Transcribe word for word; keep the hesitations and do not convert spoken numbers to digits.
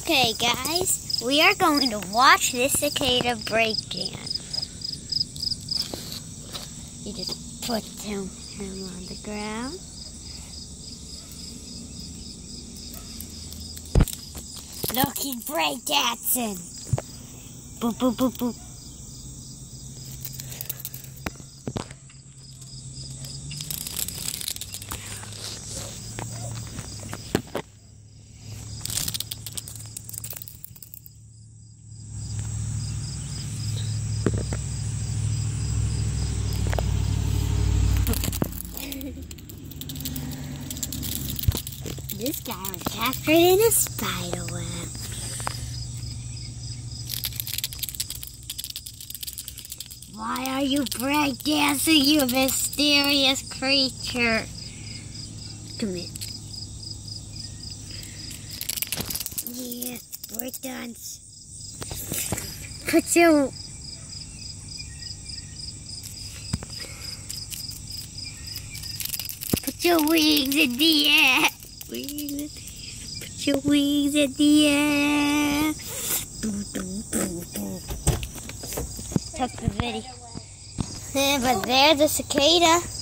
Okay, guys, we are going to watch this cicada breakdance. You just put him, him on the ground. Look, he's breakdancing. Boop, boop, boop, boop. This guy was captured in a spider web. Why are you breakdancing, you mysterious creature? Come here. Yeah, breakdance. Put your... Put your wings in the air. Put your wings in the air. Took the video. Yeah, but there's a cicada.